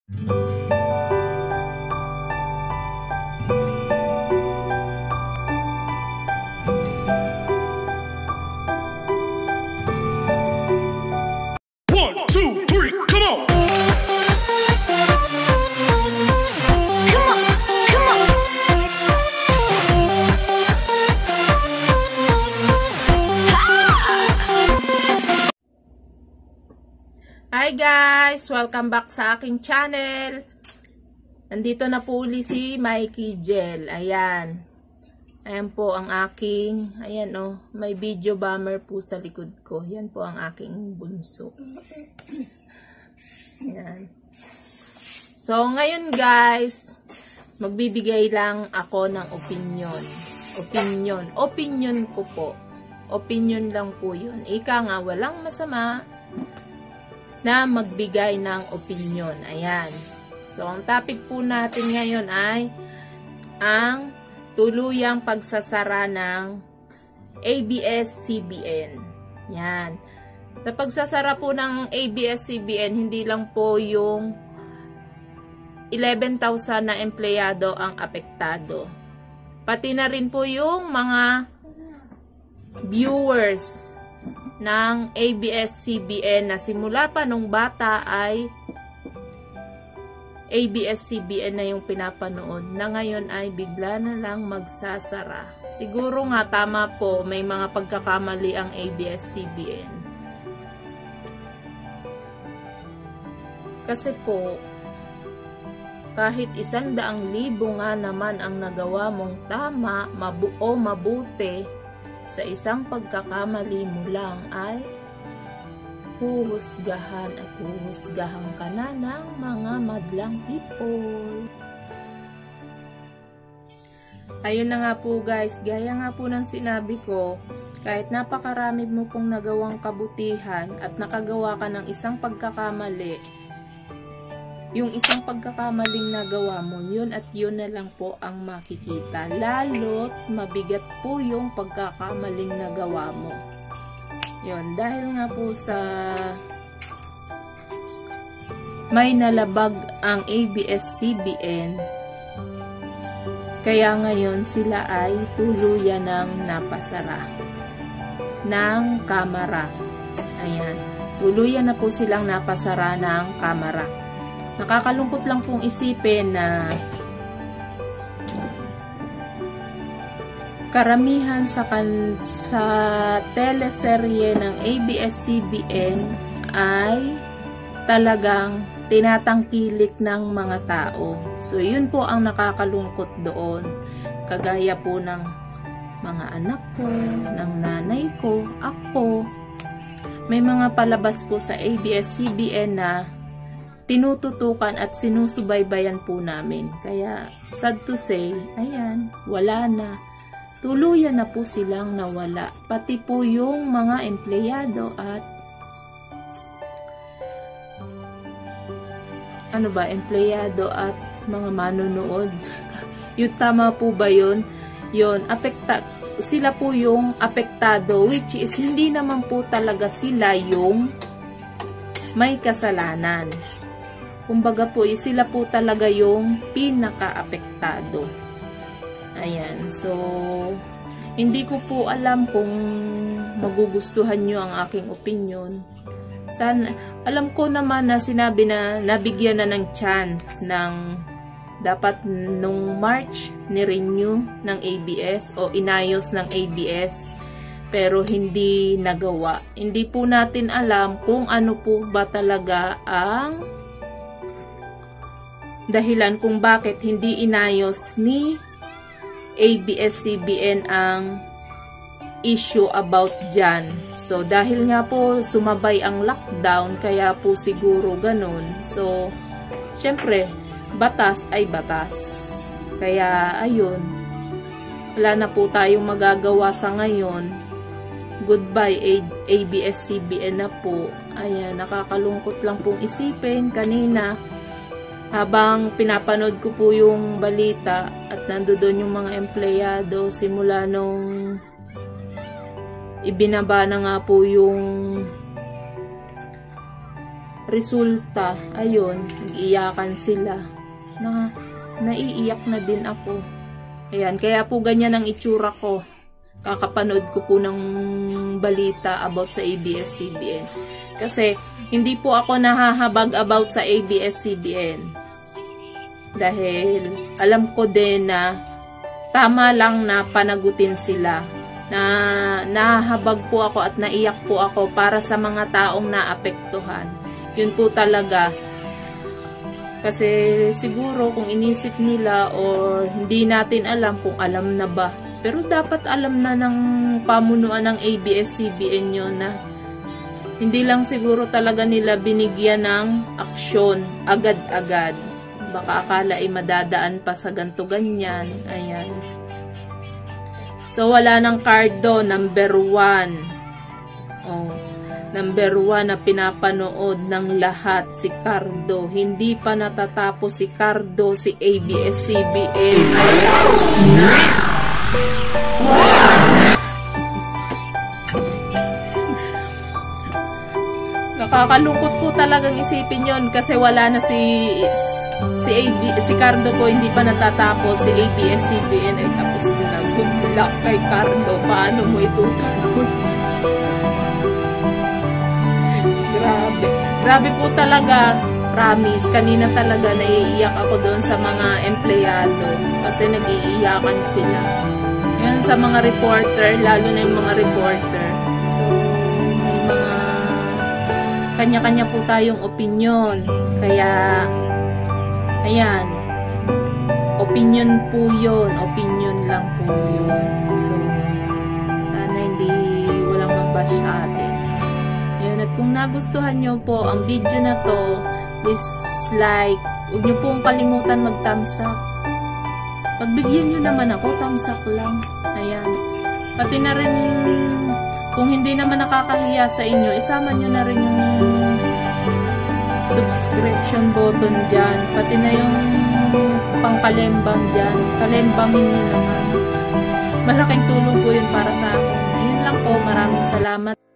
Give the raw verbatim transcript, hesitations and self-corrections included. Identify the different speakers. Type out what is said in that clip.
Speaker 1: Hi guys! Welcome back sa aking channel. Nandito na po uli si Mikey Gel. Ayan. Ayan po ang aking, ayan oh, may video bomber po sa likod ko. Yan po ang aking bunso. Ayan. So ngayon guys, magbibigay lang ako ng opinion. Opinion. Opinion ko po. Opinion lang po yun. Ika nga, walang masama na magbigay ng opinion. Ayan. So, ang topic po natin ngayon ay ang tuluyang pagsasara ng A B S C B N. Yan. Sa pagsasara po ng A B S C B N, hindi lang po yung eleven thousand na empleyado ang apektado. Pati na rin po yung mga viewers ng A B S C B N na simula pa nung bata ay A B S C B N na yung pinapanood, na ngayon ay bigla na lang magsasara. Siguro nga tama po, may mga pagkakamali ang A B S C B N. Kasi po, kahit isang daang libo nga naman ang nagawa mong tama, mabu o mabuti, sa isang pagkakamali mo lang ay huhusgahan at huhusgahan ka na ng mga madlang people. Ayun na nga po guys, gaya nga po ng sinabi ko, kahit napakarami mo pong nagawang kabutihan at nakagawa ka ng isang pagkakamali, yung isang pagkakamaling nagawa mo, yun at yun na lang po ang makikita. Lalo't mabigat po yung pagkakamaling nagawa mo. Yun, dahil nga po sa may nalabag ang A B S C B N, kaya ngayon sila ay tuluyan ng napasara ng kamera. Ayan, tuluyan na po silang napasara ng kamera. Nakakalungkot lang pong isipin na karamihan sa, kan sa teleserye ng A B S C B N ay talagang tinatangkilik ng mga tao. So, yun po ang nakakalungkot doon. Kagaya po ng mga anak ko, ng nanay ko, ako. May mga palabas po sa A B S C B N na tinututukan at sinusubaybayan po namin. Kaya, sad to say, ayan, wala na. Tuluyan na po silang nawala. Pati po yung mga empleyado at ano ba, empleyado at mga manonood. Yung tama po ba yun? Yun, apekta, sila po yung apektado, which is hindi naman po talaga sila yung may kasalanan. Kumbaga po, sila po talaga yung pinaka-apektado. Ayan. So, hindi ko po alam kung magugustuhan nyo ang aking opinion. Sana, alam ko naman na sinabi na nabigyan na ng chance ng dapat nung March ni-renew ng A B S o inayos ng A B S. Pero hindi nagawa. Hindi po natin alam kung ano po ba talaga ang dahilan kung bakit hindi inayos ni A B S C B N ang issue about dyan. So, dahil nga po sumabay ang lockdown, kaya po siguro ganun. So, syempre, batas ay batas. Kaya, ayun, wala na po tayong magagawa sa ngayon. Goodbye A B S C B N na po. Ayan, nakakalungkot lang pong isipin. Kanina, habang pinapanood ko po yung balita at nandoon yung mga empleyado simula nung ibinaba na nga po yung resulta, ayun, nag-iyakan sila. Na, naiiyak na din ako. Ayan, kaya po ganyan ang itsura ko. Kakapanood ko po ng balita about sa A B S C B N. Kasi, hindi po ako nahahabag about sa A B S C B N. Dahil, alam ko din na tama lang na panagutin sila. Na nahahabag po ako at naiyak po ako para sa mga taong naapektuhan. Yun po talaga. Kasi siguro kung inisip nila or hindi natin alam kung alam na ba. Pero dapat alam na ng pamunuan ng A B S C B N yun na hindi lang siguro talaga nila binigyan ng aksyon agad-agad. Baka akala ay madadaan pa sa ganto ganyan. Ayan. So wala ng Cardo, number one. Oh. Number one na pinapanood ng lahat si Cardo. Hindi pa natatapos si Cardo, si A B S C B N. Nakakalungkot po talagang isipin yon kasi wala na si si A B, si Cardo po hindi pa natatapos, si A B S C B N ay tapos na. Good luck kay Cardo. Paano mo itutuloy? Grabe. Grabe po talaga. Promise. Kanina talaga naiiyak ako doon sa mga empleyado. Kasi nag-iiyakan sila. Yan sa mga reporter. Lalo na yung mga reporter. So, may mga kanya-kanya po tayong opinion. Kaya, ayan. Opinion po yun. Opinion lang po yun. So, sana hindi walang mabash sa atin. At kung nagustuhan nyo po ang video na to, please like. Huwag nyo pong kalimutan mag-thumbs up. Pagbigyan nyo naman ako, thumbs up lang. Ayan. Pati na rin, kung hindi naman nakakahiya sa inyo, isama nyo na rin yung subscription button dyan. Pati na yung pangkalembang dyan. Kalembangin nyo naman. Malaking tulong po yun para sa akin. Ayun lang po. Maraming salamat.